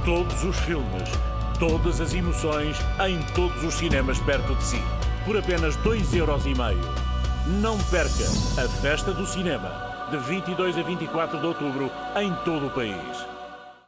Todos os filmes, todas as emoções, em todos os cinemas perto de si. Por apenas 2,5€. Não perca a Festa do Cinema, de 22 a 24 de outubro, em todo o país.